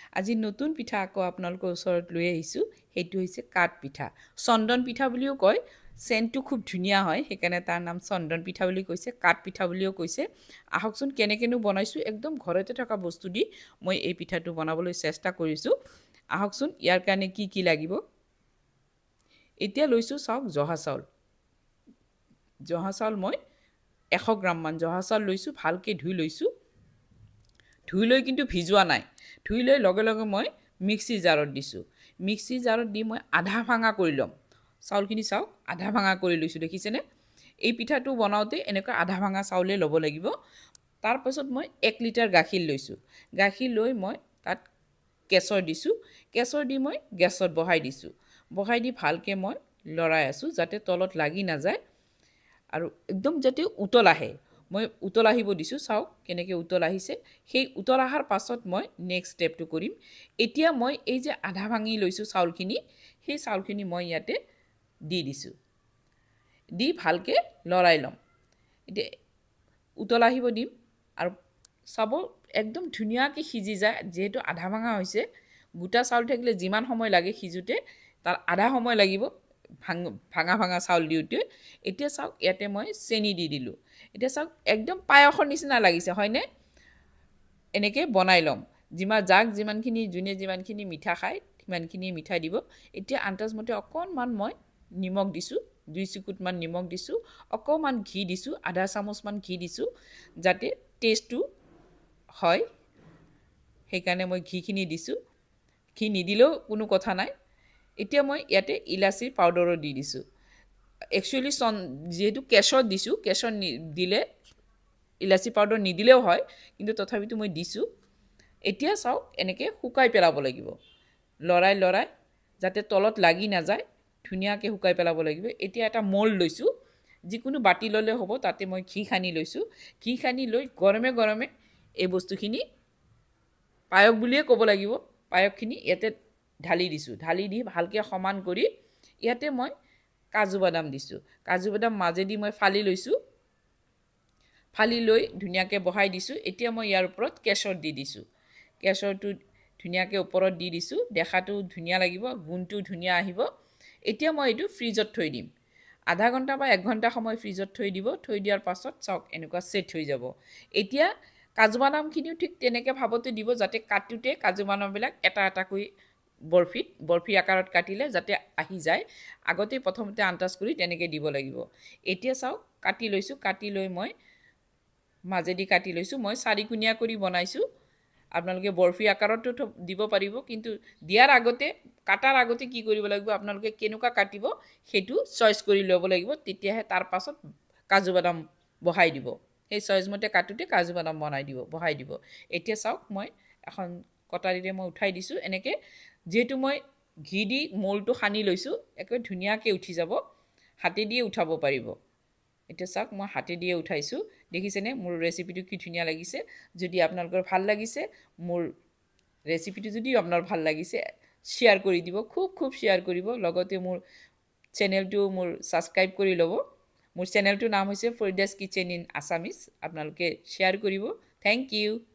আজি নতুন পিঠা আকৌ আপোনালোকৰ ওচৰত লৈ আহিছোঁ সেইটো হৈছে কাঠ পিঠা চন্দন পিঠা বুলিও কয় চেণ্টটো খুব ধুনীয়া হয় সেইকাৰণে তাৰ নাম চন্দন পিঠা বুলি কৈছে কাঠ পিঠা বুলিও কৈছে আহকচোন কেনেকেনো বনাইছোঁ একদম ঘৰতে থকা বস্তু দি মই এই পিঠাটো বনাবলৈ চেষ্টা কৰিছোঁ আহকচোন ইয়াৰ কাৰণে কি কি লাগিব এতিয়া লৈছোঁ চাওক জহা চাউল মই 100 গ্ৰাম মান জহা চাউল লৈছোঁ ভালকৈ ধুই লৈছোঁ ধুই লৈ কিন্তু ভিজোৱা নাই ধুই লৈ লগে লগে মই মিক্সি জাৰত দিছোঁ মিক্সি জাৰত দি মই আধা ভাঙা কৰি ল'ম চাউলখিনি চাওক আধা ভাঙা কৰি লৈছোঁ দেখিছেনে এই পিঠাটো বনাওঁতে এনেকুৱা আধা ভাঙা চাউলে ল'ব লাগিব তাৰপাছত মই 1 লিটাৰ গাখীৰ লৈছোঁ গাখীৰ লৈ মই তাত কেশৰ দিছোঁ কেশৰ দি মই গেছত বহাই দিছোঁ বহাই দি ভালকৈ মই লৰাই আছোঁ যাতে তলত লাগি নাযায় আৰু একদম যাতে উতল আহে মই উতল আহিব দিছোঁ চাওক কেনেকৈ উতল আহিছে সেই উতল অহাৰ পাছত মই নেক্সট ষ্টেপটো কৰিম এতিয়া মই এই যে আধা ভাঙি লৈছোঁ চাউলখিনি সেই চাউলখিনি মই ইয়াতে দি দিছোঁ দি ভালকৈ লৰাই ল'ম এতিয়া উতল আহিব দিম আৰু চাব একদম ধুনীয়াকৈ সিজি যায় যেহেতু আধা ভাঙা হৈছে গোটা চাউল থাকিলে যিমান সময় লাগে সিজোতে তাৰ আধা সময় লাগিব ভাঙা চাউল দিওঁতে এতিয়া চাওক ইয়াতে মই চেনি দি দিলোঁ এতিয়া চাওক একদম পায়সৰ নিচিনা লাগিছে হয়নে এনেকৈ বনাই ল'ম যিমানখিনি যোনে যিমানখিনি মিঠা খায় সিমানখিনি মিঠা দিব এতিয়া আন্দাজমতে অকণমান মই নিমখ দিছোঁ 2 চিকুটমান নিমখ দিছোঁ অকণমান ঘি দিছোঁ আধা চামুচমান ঘি দিছোঁ যাতে টেষ্টটো হয় সেইকাৰণে মই ঘিখিনি দিছোঁ ঘি নিদিলেও কোনো কথা নাই এতিয়া মই ইয়াতে ইলাচি পাউডাৰো দি দিছোঁ একচুৱেলি যেহেতু কেশৰ দিছোঁ কেশৰ দিলে ইলাচি পাউডাৰ নিদিলেও হয় কিন্তু তথাপিতো মই দিছোঁ এতিয়া চাওক এনেকৈ শুকাই পেলাব লাগিব লৰাই যাতে তলত লাগি নাযায় ধুনীয়াকৈ শুকাই পেলাব লাগিব এতিয়া এটা মোল্ড লৈছোঁ যিকোনো বাতি ল'লে হ'ব তাতে মই ঘি সানি লৈছোঁ ঘি সানি লৈ গৰমে এই বস্তুখিনি পায়স বুলিয়ে ক'ব লাগিব পায়সখিনি ইয়াতে ঢালি দিছোঁ ঢালি দি ভালকৈ সমান কৰি ইয়াতে মই কাজু বাদাম দিছোঁ কাজু বাদাম মাজেদি মই ফালি লৈছোঁ ফালি লৈ ধুনীয়াকৈ বহাই দিছোঁ এতিয়া মই ইয়াৰ ওপৰত কেশৰ দি দিছোঁ কেশৰটো ধুনীয়াকৈ ওপৰত দি দিছোঁ দেখাটো ধুনীয়া লাগিব গুণটো ধুনীয়া আহিব এতিয়া মই এইটো ফ্ৰিজত থৈ দিম আধা ঘণ্টা বা 1 ঘণ্টা সময় ফ্ৰিজত থৈ দিব থৈ দিয়াৰ পাছত চাওক এনেকুৱা সেট হৈ যাব এতিয়া কাজু বাদামখিনিও ঠিক তেনেকৈ ভাবতে দিব যাতে কাটোতে কাজু বাদামবিলাক এটা এটাকৈ বৰফি আকাৰত কাটিলে যাতে আহি যায় আগতে প্ৰথমতে আন্দাজ কৰি তেনেকৈ দিব লাগিব এতিয়া চাওক কাটি লৈছোঁ কাটি লৈ মই মাজেদি কাটি লৈছোঁ মই 4 কোণীয়া কৰি বনাইছোঁ আপোনালোকে বৰফি আকাৰতো দিব পাৰিব কিন্তু দিয়াৰ আগতে কাটাৰ আগতে কি কৰিব লাগিব আপোনালোকে কেনেকুৱা কাটিব সেইটো চইচ কৰি ল'ব লাগিব তেতিয়াহে তাৰ পাছত কাজু বাদাম বহাই দিব সেই চইচ মতে কাটোতে কাজু বাদাম বহাই দিব এতিয়া চাওক মই এখন কটাৰীৰে মই উঠাই দিছোঁ এনেকৈ যেহেতু মই ঘি দি মোলটো সানি লৈছোঁ একেবাৰে ধুনীয়াকৈ উঠি যাব হাতেদিয়ে উঠাব পাৰিব এতিয়া চাওক মই হাতেদিয়ে উঠাইছোঁ দেখিছেনে মোৰ ৰেচিপিটো কি ধুনীয়া লাগিছে যদি আপোনালোকৰ ভাল লাগিছে মোৰ ৰেচিপিটো যদি আপোনাৰ ভাল লাগিছে শ্বেয়াৰ কৰি দিব খুব শ্বেয়াৰ কৰিব লগতে মোৰ চেনেলটো মোৰ সাবস্ক্ৰাইব কৰি ল'ব মোৰ চেনেলটোৰ নাম হৈছে Farida'skitchen in Assamese আপোনালোকে শ্বেয়াৰ কৰিব থ্যাংক ইউ